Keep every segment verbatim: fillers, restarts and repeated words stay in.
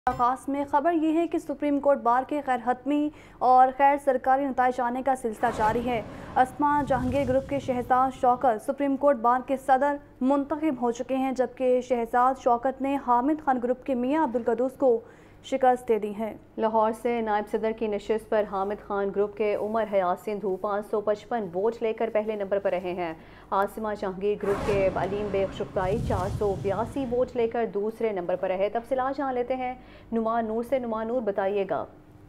آغاز میں خبر یہ ہے کہ سپریم کورٹ بار کے غیر حتمی اور غیر سرکاری نتائج آنے کا سلسلہ جاری ہے۔ اسما جہانگیر گروپ کے Shahzad Shaukat supreme court bar کے صدر منتخب ہو چکے ہیں، جبکہ شہزاد شوکت نے حامد خان گروپ کے میاں عبدالقدوس کو شکست دے دی ہے۔ لاہور سے نائب صدر کی نشست پر حامد خان گروپ کے عمر حیات سندھو پانچ سو پچپن ووٹ لے کر پہلے نمبر پر رہے ہیں۔ آسما جہانگیر گروپ کے علیم بیگ شکتائی چار سو بیاسی ووٹ لے کر دوسرے نمبر پر رہے۔ تفصیلات جان لیتے ہیں نعمان نور سے۔ نعمان نور، بتائیے گا۔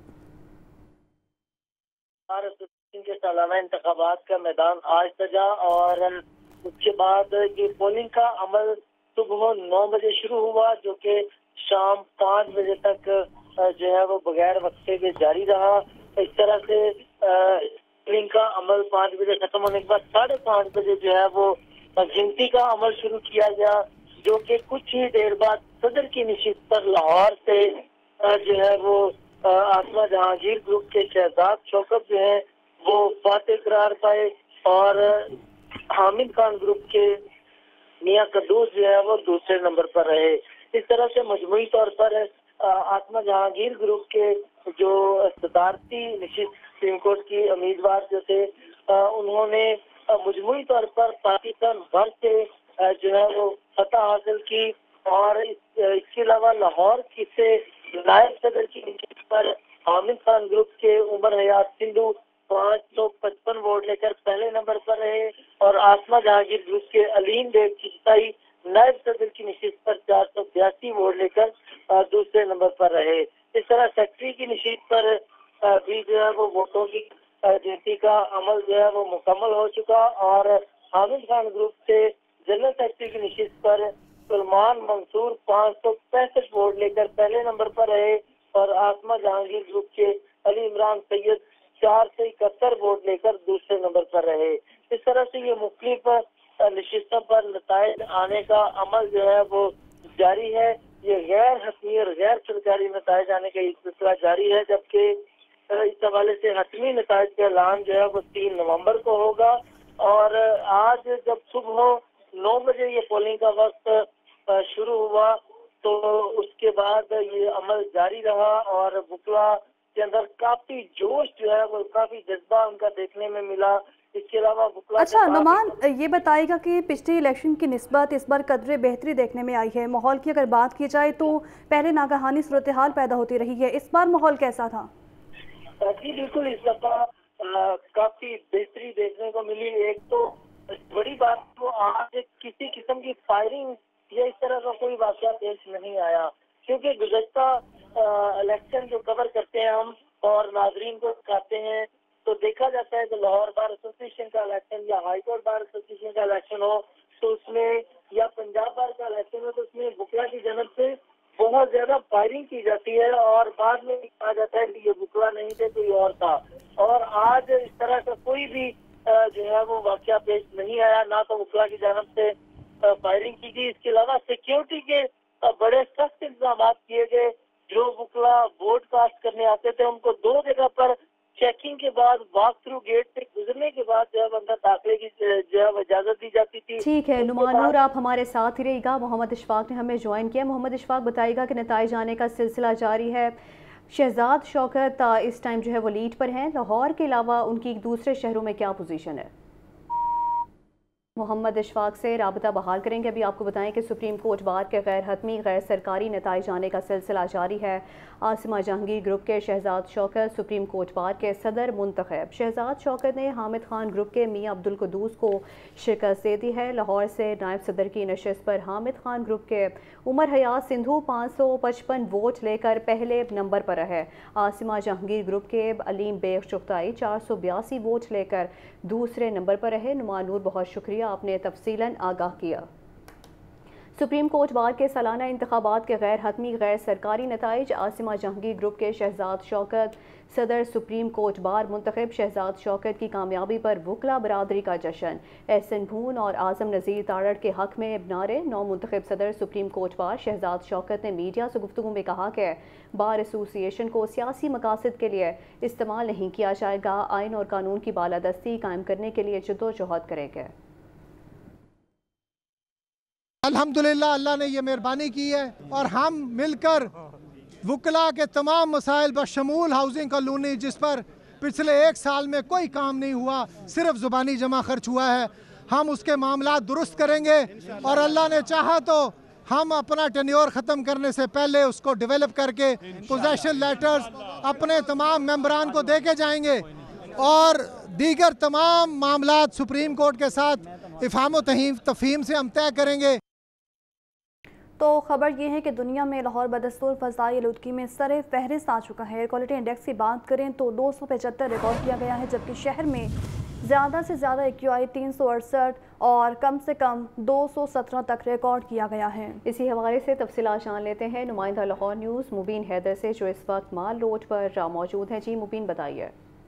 کے سالانہ انتخابات کا میدان آج سجا اور اس کے بعد یہ پولنگ کا عمل صبح نو بجے شروع ہوا، جو کہ شام پانچ بجے تک جو ہے وہ بغیر وقفے کے جاری رہا۔ اس طرح سے پولنگ کا عمل پانچ بجے ختم ہونے کے بعد ساڑھے پانچ بجے جو ہے وہ گنتی کا عمل شروع کیا گیا، جو کہ کچھ ہی دیر بعد صدر کی نشست پر لاہور سے جو ہے وہ آسما جہانگیر گروپ کے شہزاد شوکت جو ہے وہ فاتح قرار پائے اور حامد خان گروپ کے میاں قدوس جو ہے وہ دوسرے نمبر پر رہے۔ اس طرح سے مجموعی طور پر آسما جہانگیر گروپ کے جو صدارتی نشست سپریم کورٹ کی امیدوار جو تھے، انہوں نے مجموعی طور پر پاکستان بھر سے جو ہے وہ فتح حاصل کی اور اس کے علاوہ لاہور کی سے نائب صدر کی نشست پر حامد خان گروپ کے عمر حیات سندھو پانچ سو پچپن ووٹ لے کر پہلے نمبر پر رہے اور آسما جہانگیر گروپ کے علیم بیگ شکتائی نائب صدر کی نشست پر چار سو بیاسی ووٹ لے کر دوسرے نمبر پر رہے۔ اس طرح سیکٹری کی نشست پر بھی جو ہے وہ ووٹوں کی گنتی کا عمل جو ہے وہ مکمل ہو چکا اور حامد خان گروپ سے جنرل سیکٹری کی نشست پر سلمان منصور پانچ سو پینسٹھ ووٹ لے کر پہلے نمبر پر رہے اور آسما جہانگیر گروپ کے علی عمران سید چار سو اکہتر ووٹ لے کر دوسرے نمبر پر رہے۔ اس طرح سے یہ مختلف نشستوں پر نتائج آنے کا عمل جو ہے وہ جاری ہے۔ یہ غیر حتمی اور غیر سرکاری نتائج آنے کا یہ سلسلہ جاری ہے، جبکہ اس حوالے سے حتمی نتائج کا اعلان جو ہے وہ تین نومبر کو ہوگا اور آج جب صبح نو بجے یہ پولنگ کا وقت شروع ہوا تو اس کے بعد یہ عمل جاری رہا اور وکلا کے اندر کافی جوش جو ہے وہ کافی جذبہ ان کا دیکھنے میں ملا۔ اس کے علاوہ وکلا اچھا نعمان، یہ بتائے گا کہ پچھلے الیکشن کی نسبت اس بار قدرے بہتری دیکھنے میں آئی ہے۔ ماحول کی اگر بات کی جائے تو پہلے ناگہانی صورتحال پیدا ہوتی رہی ہے، اس بار ماحول کیسا تھا؟ جی بالکل، اس دفعہ کافی بہتری دیکھنے کو ملی۔ ایک تو بڑی بات تو آج کسی قسم کی فائرنگ یا اس طرح کا کوئی واقعہ پیش نہیں آیا، کیونکہ گزشتہ الیکشن جو کور کرتے ہیں ہم اور ناظرین کو دکھاتے ہیں تو دیکھا جاتا ہے کہ لاہور بار ایسوسی ایشن کا الیکشن یا ہائی کورٹ بار ایسوسی ایشن کا الیکشن ہو تو اس میں یا پنجاب بار کا الیکشن ہو تو اس میں وکلا کی جانب سے بہت زیادہ فائرنگ کی جاتی ہے اور بعد میں کہا جاتا ہے کہ یہ وکلا نہیں تھے کوئی اور تھا، اور آج اس طرح کا کوئی بھی جو ہے وہ واقعہ پیش نہیں آیا، نہ تو وکلا کی جانب سے فائرنگ کی گئی۔ اس کے علاوہ سیکیورٹی کے بڑے سخت انتظامات کیے گئے۔ جو وکلا ووٹ کاسٹ کرنے آتے تھے ان کو دو جگہ پر چیکنگ کے بعد واک تھرو گیٹ سے گزرنے کے بعد جو ہے اندر داخلے کی جو ہے اجازت دی جاتی تھی۔ ٹھیک ہے نعمان نور، آپ ہمارے ساتھ ہی رہے گا۔ محمد اشفاق نے ہمیں جوائن کیا۔ محمد اشفاق، بتائے گا کہ نتائج آنے کا سلسلہ جاری ہے۔ شہزاد شوکت اس ٹائم جو ہے وہ لیڈ پر ہیں، لاہور کے علاوہ ان کی دوسرے شہروں میں کیا پوزیشن ہے؟ محمد اشفاق سے رابطہ بحال کریں گے۔ ابھی آپ کو بتائیں کہ سپریم کورٹ بار کے غیر حتمی غیر سرکاری نتائج آنے کا سلسلہ جاری ہے۔ آسما جہانگیر گروپ کے Shahzad Shaukat supreme court bar کے صدر منتخب۔ شہزاد شوکت نے حامد خان گروپ کے میاں عبدالقدوس کو شکست دے دی ہے۔ لاہور سے نائب صدر کی نشست پر حامد خان گروپ کے عمر حیات سندھو پانچ سو پچپن ووٹ لے کر پہلے نمبر پر رہے۔ آسما جہانگیر گروپ کے علیم بیگ شکتائی چار سو بیاسی ووٹ لے کر دوسرے نمبر پر رہے۔ نعمان نور، بہت شکریہ، آپ نے تفصیلاً آگاہ کیا۔ سپریم کورٹ بار کے سالانہ انتخابات کے غیر حتمی غیر سرکاری نتائج۔ آسما جہانگیر گروپ کے شہزاد شوکت صدر سپریم کورٹ بار منتخب۔ شہزاد شوکت کی کامیابی پر وکلا برادری کا جشن۔ احسن بھون اور اعظم نذیر تارڑ کے حق میں نعرے۔ نو منتخب صدر supreme court bar Shahzad Shaukat نے میڈیا سے گفتگو میں کہا کہ بار ایسوسی ایشن کو سیاسی مقاصد کے لیے استعمال نہیں کیا جائے گا، آئین اور قانون کی بالادستی قائم کرنے کے لیے جدوجہد کریں گے۔ الحمدللہ اللہ نے یہ مہربانی کی ہے اور ہم مل کر वकला के तमाम मसाइल बशमूल हाउसिंग कॉलोनी जिस पर पिछले एक साल में कोई काम नहीं हुआ, सिर्फ ज़ुबानी जमा खर्च हुआ है, हम उसके मामला दुरुस्त करेंगे और अल्लाह ने चाहा तो हम अपना टेन्योर ख़त्म करने से पहले उसको डेवलप करके पोजेशन लेटर्स अपने तमाम मेंबरान को दे के जाएंगे और दीगर तमाम मामलात सुप्रीम कोर्ट के साथ इफ़हाम तफ़हीम से हम तय करेंगे। तो खबर ये है कि दुनिया में लाहौर बदस्तूर फ़ज़ाई आलूदगी में सरे फहरिस्त आ चुका है। एयर क्वालिटी इंडेक्स की बात करें तो दो सौ पचहत्तर रिकॉर्ड किया गया है, जबकि शहर में ज़्यादा से ज़्यादा ए क्यू आई तीन सौ अड़सठ और कम से कम दो सौ सत्रह तक रिकॉर्ड किया गया है। इसी हवाले से तफसीलात जान लेते हैं नुमाइंदा लाहौर न्यूज़ मुबीन हैदर से, जो इस वक्त माल रोड पर मौजूद हैं। जी मुबीन, बताइए।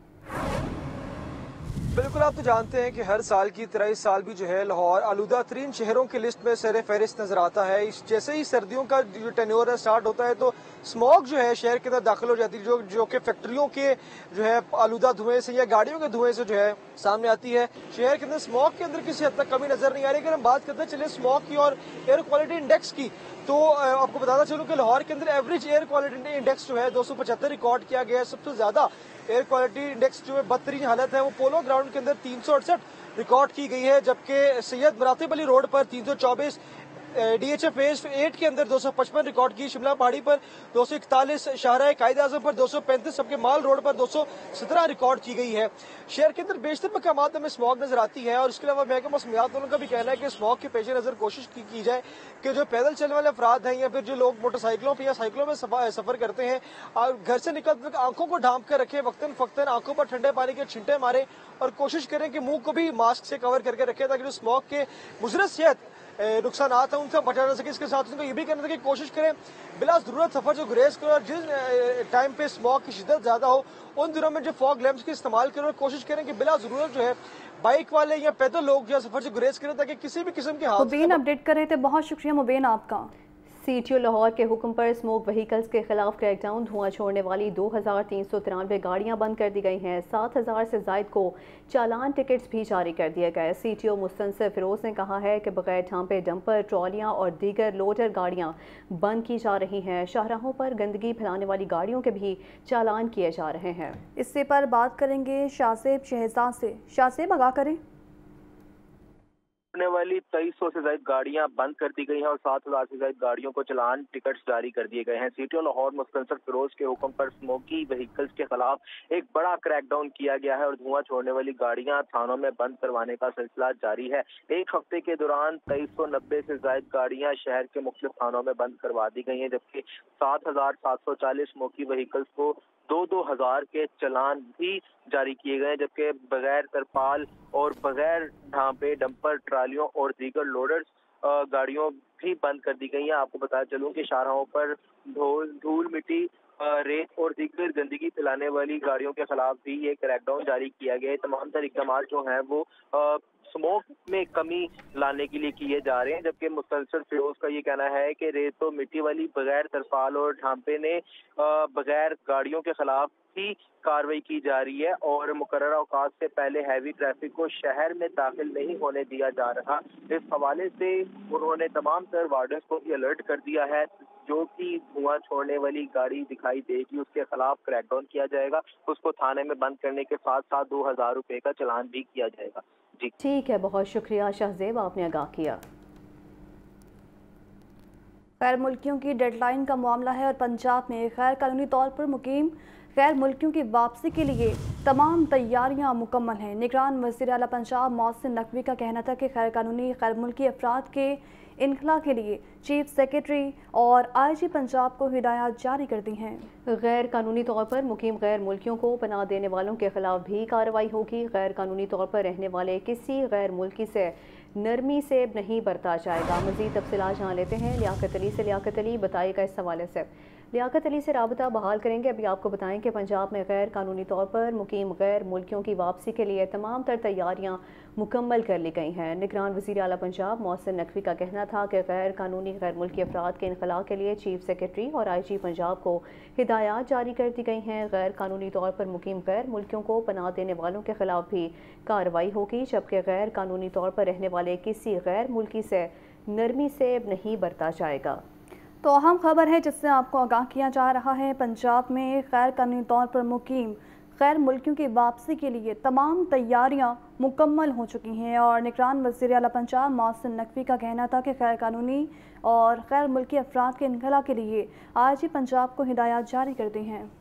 बिल्कुल, आप तो जानते हैं कि हर साल की तरह इस साल भी जो है लाहौर आलूदा तरीन शहरों की लिस्ट में सर फहरिस्त नजर आता है। इस जैसे ही सर्दियों का जो टेन्योर है स्टार्ट होता है तो स्मॉग जो है शहर के अंदर दाखिल हो जाती है, जो जो कि फैक्ट्रियों के जो है आलूदा धुएं से या गाड़ियों के धुएं से जो है सामने आती है। शहर के अंदर स्मॉग के अंदर किसी हद तक कमी नजर नहीं आ रही। अगर हम बात करते चले स्मॉग की और एयर क्वालिटी इंडेक्स की, तो आपको बताना चलूँ कि लाहौर के अंदर एवरेज एयर क्वालिटी इंडेक्स जो है दो सौ पचहत्तर रिकॉर्ड किया गया है। सबसे ज्यादा एयर क्वालिटी इंडेक्स जो है बदतरीन हालत है वो पोलो ग्राउंड के अंदर तीन सौ अड़सठ रिकॉर्ड की गई है, जबकि सैयद मरातिब अली रोड पर तीन सौ चौबीस, D H F phase eight के अंदर दो सौ पचपन रिकॉर्ड की, शिमला पहाड़ी पर दो सौ इकतालीस, शाहराह कायद आजम पर दो सौ पैंतीस, सबके माल रोड पर दो सौ सत्रह रिकॉर्ड की गई है। शहर के अंदर बेशतर मकामात में स्मॉग नजर आती है और इसके अलावा महकमा मौसमियात वालों का भी कहना है कि स्मॉग के पेश नजर कोशिश की, की जाए कि जो पैदल चलने वाले अफराद हैं या फिर जो लोग मोटरसाइकिलों पर या साइकिलों में सफर करते हैं, घर से निकलते वक्त आंखों को ढांप कर रखें, वक्तन फक्तन आंखों पर ठंडे पानी के छिंटे मारे और कोशिश करें कि मुंह को भी मास्क से कवर करके रखें ताकि जो स्मॉग के मुजरत सेहत नुकसान हैं उनसे बचा जा सके। इसके साथ उनको ये भी कहना था कि कोशिश करें बिला जरूरत सफर जो गुरेज करें और जिस टाइम पे स्मॉग की शिद्दत ज्यादा हो उन दिनों में जो फॉग लैंप्स का इस्तेमाल करें और कोशिश करें कि बिला जरूरत जो है बाइक वाले या पैदल लोग जो सफर से गुरेज करें ताकि किसी भी किस्म के मुबीन अपडेट कर रहे थे, बहुत शुक्रिया मुबीन आपका। सी टी ओ लाहौर के हुक्म पर स्मोक व्हीकल्स के खिलाफ क्रैकडाउन, धुआं छोड़ने वाली दो हज़ार तीन सौ तिरानवे गाड़ियाँ बंद कर दी गई हैं। सात हज़ार से जायद को चालान टिकट्स भी जारी कर दिए गए। सी टी ओ मुस्तनसिर फिरोज ने कहा है कि बगैर ढांपे डंपर, ट्रॉलियाँ और दीगर लोडर गाड़ियाँ बंद की जा रही हैं। शाहराहों पर गंदगी फैलाने वाली गाड़ियों के भी चालान किए जा रहे हैं। इससे पर बात करेंगे शाहसेब शहजाद से। शाहसेब, आगाह करें। होने वाली तेईस सौ से ज्यादा गाड़ियां बंद कर दी गई हैं और सात हजार से ज्यादा गाड़ियों को चलान टिकट्स जारी कर दिए गए हैं। सीटीओ लाहौर मुस्तनसिर फिरोज के हुक्म पर स्मोकी व्हीकल्स के खिलाफ एक बड़ा क्रैकडाउन किया गया है और धुआं छोड़ने वाली गाड़ियां थानों में बंद करवाने का सिलसिला जारी है। एक हफ्ते के दौरान तेईस सौ नब्बे से ज्यादा गाड़ियां शहर के मुख्तलिफ थानों में बंद करवा दी गई हैं, जबकि सात हजार सात सौ चालीस स्मोकी व्हीकल्स को दो दो हजार के चलान भी जारी किए गए, जबकि बगैर तरपाल और बगैर ढांपे डंपर, ट्रालियों और दीगर लोडर्स गाड़ियों भी बंद कर दी गई हैं। आपको बताया चलूं कि शाहराहों पर धूल मिट्टी, रेत और दीगर गंदगी फैलाने वाली गाड़ियों के खिलाफ भी ये क्रैकडाउन जारी किया गया है। तमाम तर इक़दाम जो हैं वो स्मोक में कमी लाने के लिए किए जा रहे हैं, जबकि मुस्तनसिर फिरोज का ये कहना है कि रेत और मिट्टी वाली बगैर तरपाल और ढांपे ने बगैर गाड़ियों के खिलाफ भी कार्रवाई की जा रही है और मुकर्रर औकात से पहले हैवी ट्रैफिक को शहर में दाखिल नहीं होने दिया जा रहा। इस हवाले से उन्होंने तमाम तर वार्डन्स को भी अलर्ट कर दिया है, जो कि धुआं छोड़ने वाली गाड़ी दिखाई देगी उसके खिलाफ क्रैकडाउन किया जाएगा, उसको थाने में बंद करने के साथ साथ दो हजार रुपए का चलान भी किया जाएगा। जी ठीक है, बहुत शुक्रिया शाहजेब, आपने आगाह किया। गैर मुल्कियों की डेडलाइन का मामला है और पंजाब में गैर कानूनी तौर पर मुकीम गैर मुल्कियों की वापसी के लिए तमाम तैयारियां मुकम्मल हैं। निगरान वज़ीर आला पंजाब मोहसिन नकवी का कहना था कि गैर कानूनी गैर मुल्की अफराद के इनखला के लिए चीफ सेक्रेटरी और आई जी पंजाब को हिदायत जारी कर दी हैं। गैर कानूनी तौर पर मुकीम गैर मुल्कियों को पनाह देने वालों के खिलाफ भी कार्रवाई होगी। गैर कानूनी तौर पर रहने वाले किसी गैर मुल्की से नरमी से नहीं बरता जाएगा। मज़ीद तफसीलात जान लेते हैं लियाकत अली से। लियाकत अली, बताइएगा इस हवाले से। लियाकत अली से राबता बहाल करेंगे। अभी आपको बताएं कि पंजाब में गैर कानूनी तौर पर मुकीम गैर मुल्कियों की वापसी के लिए तमाम तर तैयारियां मुकम्मल कर ली गई हैं। निगरान वज़ीर आला पंजाब मोहसिन नकवी का कहना था कि गैर कानूनी गैर मुल्की अफराद के इनखला के लिए चीफ सेक्रेटरी और आई जी पंजाब को हिदायत जारी कर दी गई हैं। गैर कानूनी तौर पर मुकीम गैर मुल्कियों को पनाह देने वालों के खिलाफ भी कार्रवाई होगी, जबकि गैर कानूनी तौर पर रहने वाले किसी गैर मुल्की से नरमी से नहीं बरता जाएगा। تو اہم خبر ہے جس سے آپ کو آگاہ کیا جا رہا ہے، پنجاب میں غیر قانونی طور پر مقیم غیر ملکیوں کی واپسی کے لیے تمام تیاریاں مکمل ہو چکی ہیں، اور نگران وزیر اعلیٰ پنجاب محسن نقوی کا کہنا تھا کہ غیر قانونی اور غیر ملکی افراد کے انخلا کے لیے آئی جی پنجاب کو ہدایات جاری کر دی ہیں۔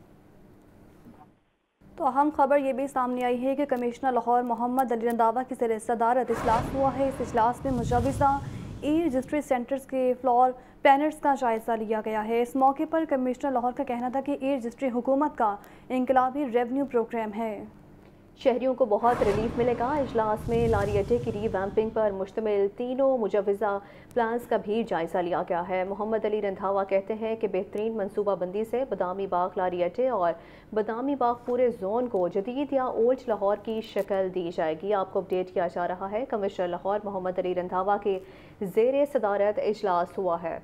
تو اہم خبر یہ بھی سامنے آئی ہے کہ کمشنر لاہور محمد علی رنداوا کی زیر صدارت اجلاس ہوا ہے۔ اس اجلاس میں مجوزہ ای رجسٹری سینٹرز کے فلور پلانرز کا جائزہ لیا گیا ہے۔ اس موقع پر کمشنر لاہور کا کہنا تھا کہ ای رجسٹری حکومت کا انقلابی ریونیو پروگرام ہے، شہریوں کو بہت ریلیف ملے گا۔ اجلاس میں لاری اڈے کی ری ویمپنگ پر مشتمل تینوں مجوزہ پلانز کا بھی جائزہ لیا گیا ہے۔ محمد علی رندھاوا کہتے ہیں کہ بہترین منصوبہ بندی سے بادامی باغ لاری اڈے اور بادامی باغ پورے زون کو جدید یا اولڈ لاہور کی شکل دی جائے گی۔ آپ کو اپڈیٹ کیا جا رہا ہے، کمشنر لاہور محمد علی رندھاوا کے زیر صدارت اجلاس ہوا ہے۔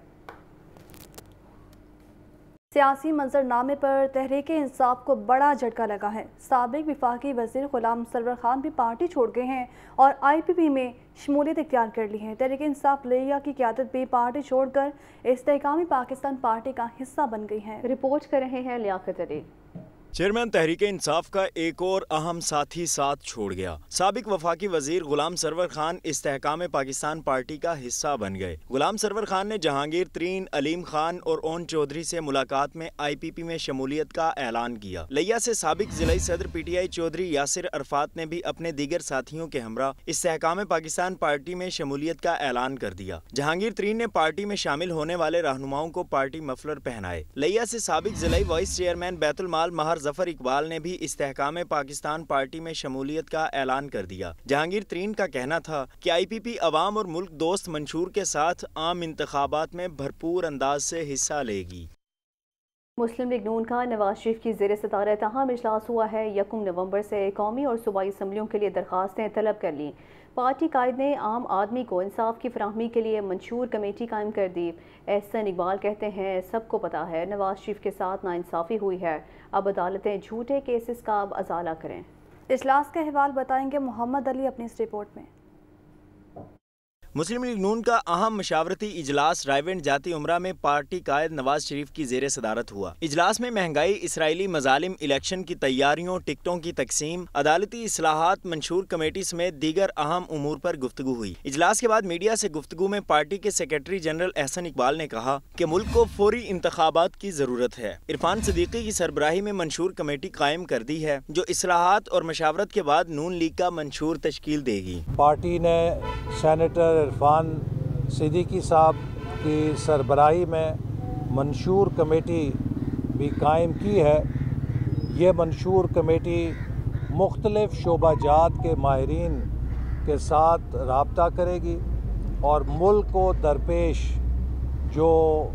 سیاسی منظرنامے پر تحریک انصاف کو بڑا جھٹکا لگا ہے۔ سابق وفاقی وزیر غلام سرور خان بھی پارٹی چھوڑ گئے ہیں اور آئی پی پی میں شمولیت اختیار کر لی ہے۔ تحریک انصاف لیا کی قیادت بھی پارٹی چھوڑ کر استحکامی پاکستان پارٹی کا حصہ بن گئی ہے۔ رپورٹ کر رہے ہیں لیاقت علی۔ چیئرمین تحریک انصاف کا ایک اور اہم ساتھی ساتھ چھوڑ گیا۔ سابق وفاقی وزیر غلام سرور خان استحکام پاکستان پارٹی کا حصہ بن گئے۔ غلام سرور خان نے جہانگیر ترین، علیم خان اور اون چودھری سے ملاقات میں آئی پی پی میں شمولیت کا اعلان کیا۔ لیا سے سابق ضلعی صدر P T I Chaudhry Yasir Arafat نے بھی اپنے دیگر ساتھیوں کے ہمراہ استحکام پاکستان پارٹی میں شمولیت کا اعلان کر دیا۔ جہانگیر ترین نے پارٹی میں شامل ہونے والے رہنماؤں کو پارٹی مفلر پہنائے۔ لیا سے سابق ضلعی وائس چیئرمین بیت المال مہر ظفر اقبال نے بھی استحکام پاکستان پارٹی میں شمولیت کا اعلان کر دیا۔ جہانگیر ترین کا کہنا تھا کہ آئی پی پی عوام اور ملک دوست منشور کے ساتھ عام انتخابات میں بھرپور انداز سے حصہ لے گی۔ مسلم لیگ نون کا نواز شریف کی زیر صدارت اہم اجلاس ہوا ہے۔ یکم نومبر سے قومی اور صوبائی اسمبلیوں کے لیے درخواستیں طلب کر لیں۔ پارٹی قائد نے عام آدمی کو انصاف کی فراہمی کے لیے منشور کمیٹی قائم کر دی۔ احسن اقبال کہتے ہیں سب کو پتہ ہے نواز شریف کے ساتھ ناانصافی ہوئی ہے، اب عدالتیں جھوٹے کیسز کا اب ازالہ کریں۔ اجلاس کا احوال بتائیں گے محمد علی اپنی اس رپورٹ میں۔ مسلم لیگ نون کا اہم مشاورتی اجلاس رائیونڈ جاتی عمرہ میں پارٹی قائد نواز شریف کی زیر صدارت ہوا۔ اجلاس میں مہنگائی، اسرائیلی مظالم، الیکشن کی تیاریوں، ٹکٹوں کی تقسیم، عدالتی اصلاحات، منشور کمیٹی سمیت دیگر اہم امور پر گفتگو ہوئی۔ اجلاس کے بعد میڈیا سے گفتگو میں پارٹی کے سیکریٹری جنرل احسن اقبال نے کہا کہ ملک کو فوری انتخابات کی ضرورت ہے۔ عرفان صدیقی کی سربراہی میں منشور کمیٹی قائم کر دی ہے جو اصلاحات اور مشاورت کے بعد نون لیگ کا منشور تشکیل دے گی۔ پارٹی نے سینیٹر عرفان صدیقی صاحب کی سربراہی میں منشور کمیٹی بھی قائم کی ہے۔ یہ منشور کمیٹی مختلف شعبہ جات کے ماہرین کے ساتھ رابطہ کرے گی اور ملک کو درپیش جو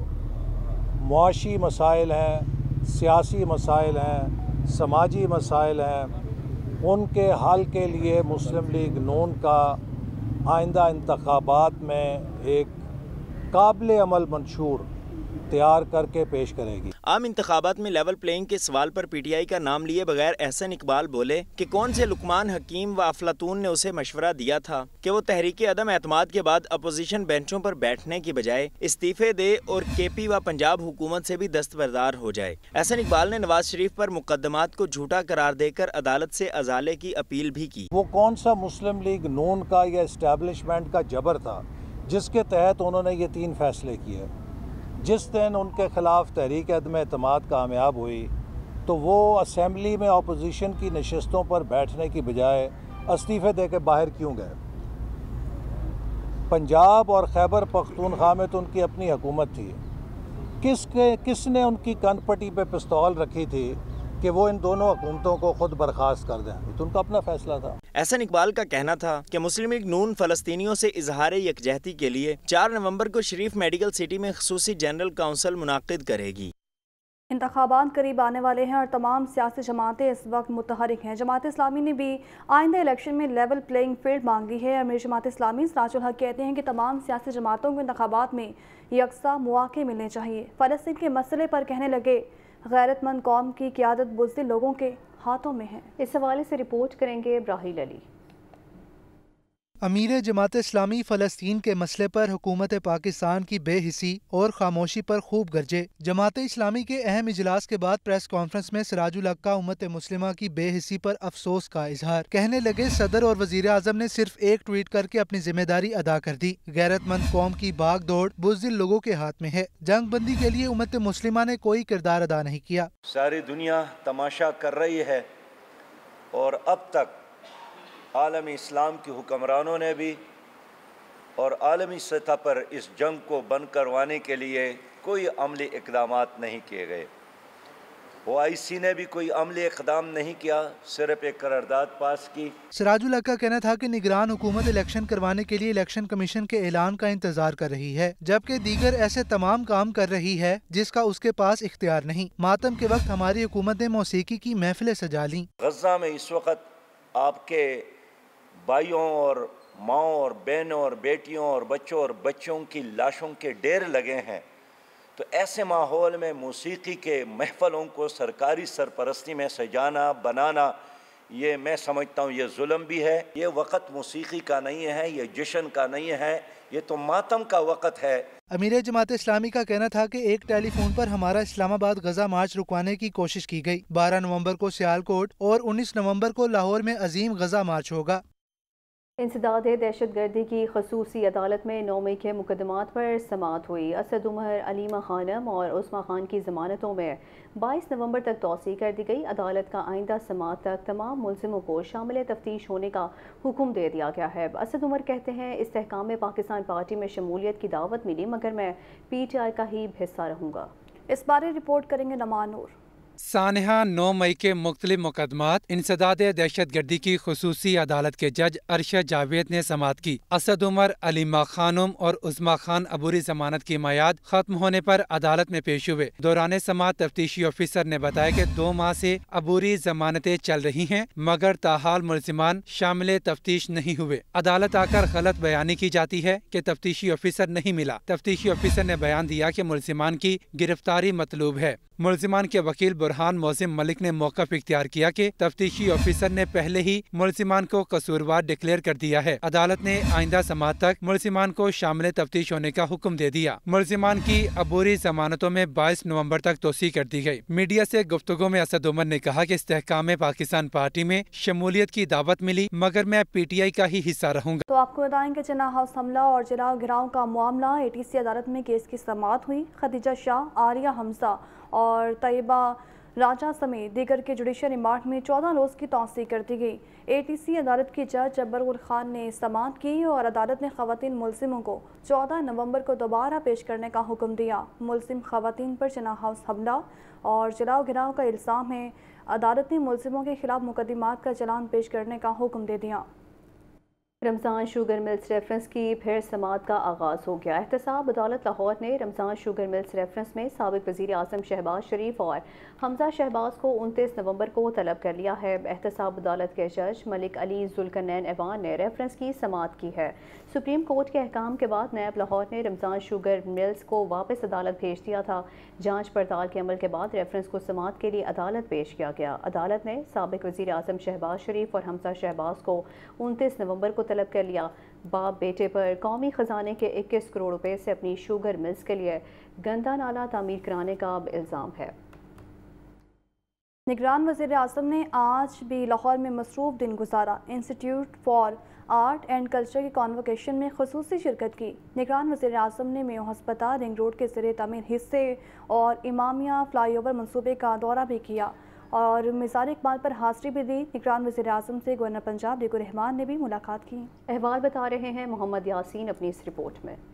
معاشی مسائل ہیں، سیاسی مسائل ہیں، سماجی مسائل ہیں، ان کے حل کے لیے مسلم لیگ نون کا آئندہ انتخابات میں ایک قابل عمل منشور تیار کر کے پیش کرے گی۔ عام انتخابات میں لیول پلینگ کے سوال پر پی ٹی آئی کا نام لیے بغیر احسن اقبال بولے کہ کون سے لقمان حکیم و افلاطون نے اسے مشورہ دیا تھا کہ وہ تحریک عدم اعتماد کے بعد اپوزیشن بینچوں پر بیٹھنے کی بجائے استعفے دے اور کے پی و پنجاب حکومت سے بھی دستبردار ہو جائے۔ احسن اقبال نے نواز شریف پر مقدمات کو جھوٹا قرار دے کر عدالت سے ازالے کی اپیل بھی کی۔ وہ کون سا مسلم لیگ نون کا یا اسٹیبلشمنٹ کا جبر تھا جس کے تحت انہوں نے یہ تین فیصلے کیے؟ جس دن ان کے خلاف تحریک عدم اعتماد کامیاب ہوئی تو وہ اسمبلی میں اپوزیشن کی نشستوں پر بیٹھنے کی بجائے استعفے دے کے باہر کیوں گئے؟ پنجاب اور خیبر پختونخوا میں تو ان کی اپنی حکومت تھی، کس کے کس نے ان کی کن پٹی پہ پستول رکھی تھی کہ وہ ان دونوں حکومتوں کو خود برخاست کر دیں؟ تو ان کا اپنا فیصلہ تھا۔ احسن اقبال کا کہنا تھا کہ مسلم لیگ نون فلسطینیوں سے اظہار یکجہتی کے لیے چار نومبر کو شریف میڈیکل سٹی میں خصوصی جنرل کونسل منعقد کرے گی۔ انتخابات قریب آنے والے ہیں اور تمام سیاسی جماعتیں اس وقت متحرک ہیں۔ جماعت اسلامی نے بھی آئندہ الیکشن میں لیول پلینگ فیلڈ مانگ لی ہے۔ امیر جماعت اسلامی سراج الحق کہتے ہیں کہ تمام سیاسی جماعتوں کو انتخابات میں یکساں مواقع ملنے چاہیے۔ فلسطین کے مسئلے پر کہنے لگے غیرت مند قوم کی قیادت بزدل لوگوں کے ہاتھوں میں ہے۔ اس حوالے سے رپورٹ کریں گے ابراہیل علی۔ امیر جماعت اسلامی فلسطین کے مسئلے پر حکومت پاکستان کی بے حسی اور خاموشی پر خوب گرجے۔ جماعت اسلامی کے اہم اجلاس کے بعد پریس کانفرنس میں سراج الحق کا امت مسلمہ کی بے حسی پر افسوس کا اظہار۔ کہنے لگے صدر اور وزیر اعظم نے صرف ایک ٹویٹ کر کے اپنی ذمہ داری ادا کر دی۔ غیرت مند قوم کی بھاگ دوڑ بزدل لوگوں کے ہاتھ میں ہے۔ جنگ بندی کے لیے امت مسلمہ نے کوئی کردار ادا نہیں کیا۔ ساری دنیا تماشا کر رہی ہے اور اب تک عالمی اسلام کی حکمرانوں نے بھی اور عالمی سطح پر اس جنگ کو بند کروانے کے لیے کوئی عملی اقدامات نہیں کیے گئے۔ او آئی سی نے بھی کوئی عملی اقدام نہیں کیا، صرف ایک قرارداد پاس کی۔ سراج الحق کا کہنا تھا کہ نگران حکومت الیکشن کروانے کے لیے الیکشن کمیشن کے اعلان کا انتظار کر رہی ہے، جبکہ دیگر ایسے تمام کام کر رہی ہے جس کا اس کے پاس اختیار نہیں۔ ماتم کے وقت ہماری حکومت نے موسیقی کی محفلیں سجا لیں۔ غزہ میں اس وقت آپ کے بھائیوں اور ماؤں اور بہنوں اور بیٹیوں اور بچوں اور بچوں کی لاشوں کے ڈھیر لگے ہیں، تو ایسے ماحول میں موسیقی کے محفلوں کو سرکاری سرپرستی میں سجانا بنانا، یہ میں سمجھتا ہوں یہ ظلم بھی ہے۔ یہ وقت موسیقی کا نہیں ہے، یہ جشن کا نہیں ہے، یہ تو ماتم کا وقت ہے۔ امیر جماعت اسلامی کا کہنا تھا کہ ایک ٹیلی فون پر ہمارا اسلام آباد غزہ مارچ رکوانے کی کوشش کی گئی۔ بارہ نومبر کو سیالکوٹ اور انیس نومبر کو لاہور میں عظیم غزہ مارچ ہوگا۔ انسداد دہشت گردی کی خصوصی عدالت میں نو مئی کے مقدمات پر سماعت ہوئی۔ اسد عمر، علیمہ خانم اور عثمہ خان کی ضمانتوں میں بائیس نومبر تک توسیع کر دی گئی۔ عدالت کا آئندہ سماعت تک تمام ملزموں کو شامل تفتیش ہونے کا حکم دے دیا گیا ہے۔ اسد عمر کہتے ہیں استحکام پاکستان پارٹی میں شمولیت کی دعوت ملی، مگر میں پی ٹی آئی کا ہی حصہ رہوں گا۔ اس بارے رپورٹ کریں گے نمان نور۔ سانحہ نو مئی کے مختلف مقدمات انسداد دہشت گردی کی خصوصی عدالت کے جج ارشد جاوید نے سماعت کی۔ اسد عمر، علیمہ خانم اور عثمہ خان عبوری ضمانت کی میعاد ختم ہونے پر عدالت میں پیش ہوئے۔ دوران سماعت تفتیشی آفیسر نے بتایا کہ دو ماہ سے عبوری ضمانتیں چل رہی ہیں، مگر تاحال ملزمان شامل تفتیش نہیں ہوئے۔ عدالت آ کر غلط بیانی کی جاتی ہے کہ تفتیشی آفیسر نہیں ملا۔ تفتیشی آفیسر نے بیان دیا کہ ملزمان کی گرفتاری مطلوب ہے۔ ملزمان کے وکیل برہان موزم ملک نے موقف اختیار کیا کہ تفتیشی آفیسر نے پہلے ہی ملزمان کو قصوروار ڈکلیئر کر دیا ہے۔ عدالت نے آئندہ سماعت تک ملزمان کو شامل تفتیش ہونے کا حکم دے دیا۔ ملزمان کی عبوری ضمانتوں میں بائیس نومبر تک توسیع کر دی گئی۔ میڈیا سے گفتگو میں اسد عمر نے کہا کہ استحکام پاکستان پارٹی میں شمولیت کی دعوت ملی، مگر میں پی ٹی آئی کا ہی حصہ رہوں گا۔ تو آپ کو بتائیں کہ جناح ہاؤس حملہ اور جلاؤ گھراؤ کا معاملہ اے ٹی سی عدالت میں کیس کی سماعت ہوئی۔ خدیجہ شاہ، عاریہ حمزہ اور طیبہ راجہ سمیت دیگر کے جوڈیشل ریمانڈ میں چودہ روز کی توسیع کر دی گئی۔ اے ٹی سی عدالت کی جج جبر خان نے سماعت کی اور عدالت نے خواتین ملزموں کو چودہ نومبر کو دوبارہ پیش کرنے کا حکم دیا۔ ملزم خواتین پر جناح ہاؤس حملہ اور جلاؤ گھراؤ کا الزام ہے۔ عدالت نے ملزموں کے خلاف مقدمات کا چلان پیش کرنے کا حکم دے دیا۔ رمضان شوگر ملز ریفرنس کی پھر سماعت کا آغاز ہو گیا۔ احتساب عدالت لاہور نے رمضان شوگر ملز ریفرنس میں سابق وزیر اعظم شہباز شریف اور حمزہ شہباز کو انتیس نومبر کو طلب کر لیا ہے۔ احتساب عدالت کے جج ملک علی ذوالقرنین ایوان نے ریفرنس کی سماعت کی ہے۔ سپریم کورٹ کے احکام کے بعد نیب لاہور نے رمضان شوگر ملز کو واپس عدالت بھیج دیا تھا۔ جانچ پڑتال کے عمل کے بعد ریفرنس کو سماعت کے لیے عدالت پیش کیا گیا۔ عدالت نے سابق وزیر اعظم شہباز شریف اور حمزہ شہباز کو انتیس نومبر کو طلب کر لیا۔ باپ بیٹے پر قومی خزانے کے اکیس کروڑ روپے سے اپنی شوگر ملز کے لیے گندا نالہ تعمیر کرانے کا اب الزام ہے۔ نگران وزیر اعظم نے آج بھی لاہور میں مصروف دن گزارا۔ Institute for art and culture کی کانوکیشن میں خصوصی شرکت کی۔ نگران وزیر اعظم نے میو ہسپتال، رنگ روڈ کے زیر تعمیر حصے اور امامیہ فلائی اوور منصوبے کا دورہ بھی کیا اور مزار اقبال پر حاضری بھی دی۔ نگران وزیر اعظم سے گورنر پنجاب عبد الرحمان نے بھی ملاقات کی۔ احوال بتا رہے ہیں محمد یاسین اپنی اس رپورٹ میں۔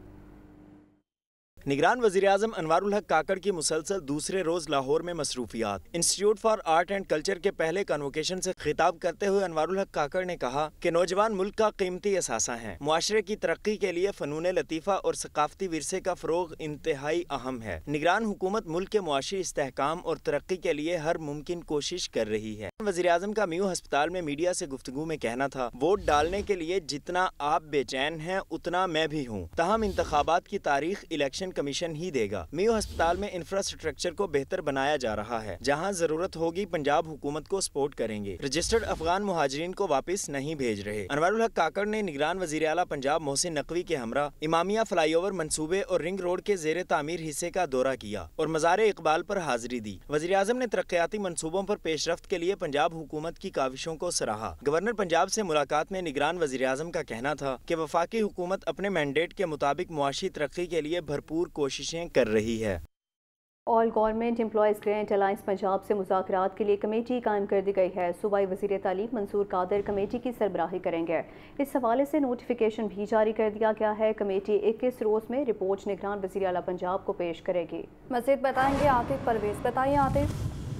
نگران وزیر اعظم انوار الحق کاکڑ کی مسلسل دوسرے روز لاہور میں مصروفیات۔ Institute for art and culture کے پہلے کنوکیشن سے خطاب کرتے ہوئے انوار الحق کاکڑ نے کہا کہ نوجوان ملک کا قیمتی اثاثہ ہیں۔ معاشرے کی ترقی کے لیے فنون لطیفہ اور ثقافتی ورثے کا فروغ انتہائی اہم ہے۔ نگران حکومت ملک کے معاشی استحکام اور ترقی کے لیے ہر ممکن کوشش کر رہی ہے۔ वज़ीर-ए-आज़म का मियो अस्पताल में मीडिया से गुफ्तगू में कहना था, वोट डालने के लिए जितना आप बेचैन हैं उतना मैं भी हूँ। तहम इंतखाबात की तारीख इलेक्शन कमीशन ही देगा। मियो अस्पताल में इंफ्रास्ट्रक्चर को बेहतर बनाया जा रहा है। जहाँ जरूरत होगी पंजाब हुकूमत को सपोर्ट करेंगे। रजिस्टर्ड अफगान मुहाजिरीन को वापस नहीं भेज रहे। अनवारुल हक काकड़ ने निगरान वज़ीर आला पंजाब मोहसिन नकवी के हमरा इमामिया फ्लाईओवर मंसूबे और रिंग रोड के जेर तामीर हिस्से का दौरा किया और मज़ार इकबाल पर हाजिरी दी। वज़ीर-ए-आज़म ने तरक्याती मंसूबों पर पेशरफ्त के लिए पंजाब हुकूमत की काविशों को सराहा। गवर्नर पंजाब से मुलाकात में निगरान वज़ीर-ए-आज़म का कहना था कि वफाकी हुकूमत अपने मैंडेट के मुताबिक मुआशी तरक्की के लिए भरपूर कोशिशें कर रही है। All government employees grand alliance Punjab से मुज़ाकरात के लिए कमेटी कायम कर दी गई है। सूबाई वज़ीर तालीम मंसूर कादर कमेटी की सरबराही करेंगे। इस हवाले से नोटिफिकेशन भी जारी कर दिया गया है। कमेटी इक्कीस रोज़ में रिपोर्ट निगरान वज़ीर आला पंजाब को पेश करेगी। मज़ीद बताएंगे आतिफ परवेज। बताइए आतिफ।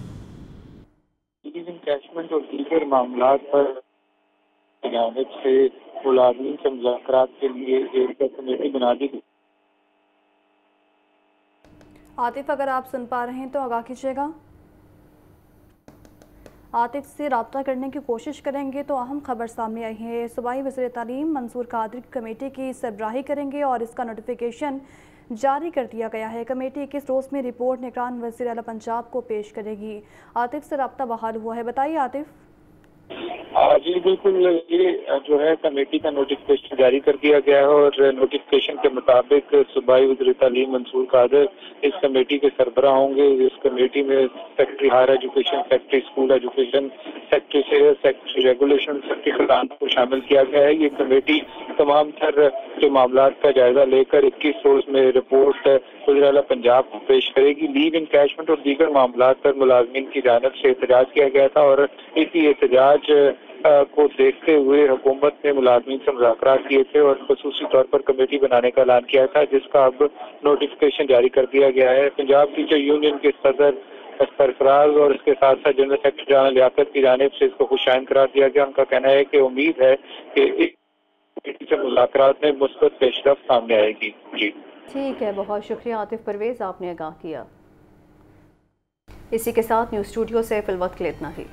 कैशमेंट और दीगर मामला पर जानिब से मुलाज़िमीन से मुज़ाकरात के लिए एक कमेटी बना दी गई। आतिफ, अगर आप सुन पा रहे हैं तो आगाह कीजिएगा। आतिफ से रब्ता करने की कोशिश करेंगे तो अहम खबर सामने आई है। सूबाई वज़ीर तालीम मंसूर कादर कमेटी की सरबराही करेंगे और इसका नोटिफिकेशन जारी कर दिया गया है। कमेटी इक्कीस रोज़ में रिपोर्ट निगरान वज़ीर आला पंजाब को पेश करेगी। आतिफ से रब्ता बहाल हुआ है। बताइए आतिफ। जी बिल्कुल, ये जो है कमेटी का नोटिफिकेशन जारी कर दिया गया है और नोटिफिकेशन के मुताबिक सूबाई वज़ीर तालीम मंसूर कादर इस कमेटी के सरबराह होंगे। इस कमेटी में secretary higher education, secretary school education, secretary sales, secretary regulation, secretary खजाना को शामिल किया गया है। ये कमेटी तमाम तर जो मामला का जायजा लेकर इक्कीस रोज में रिपोर्ट वज़ीर आला पंजाब को पेश करेगी। लीव इनकैशमेंट और दीगर मामला पर मुलाजमीन की जानिब से एहतजाज किया गया था और इसी एहतजाज को देखते हुए हुकूमत ने मुलाजमीन से मुज़ाकरात किए थे और खुसूसी तौर पर कमेटी बनाने का ऐलान किया था, जिसका अब नोटिफिकेशन जारी कर दिया गया है। पंजाब टीचर यूनियन के सदर सरफराज और इसके साथ साथ जनरल सेक्रेटरी जाना लियाकत की जानिब से इसको खुशाइन करार दिया गया। उनका कहना है कि उम्मीद है कि इस कमेटी से मुज़ाकरात में मुस्बत पेशरफ्त सामने आएगी। जी ठीक है, बहुत शुक्रिया आतिफ परवेज, आपने आगाह किया। इसी के साथ न्यूज़ स्टूडियो से फिल वक्त के लिए इतना ही।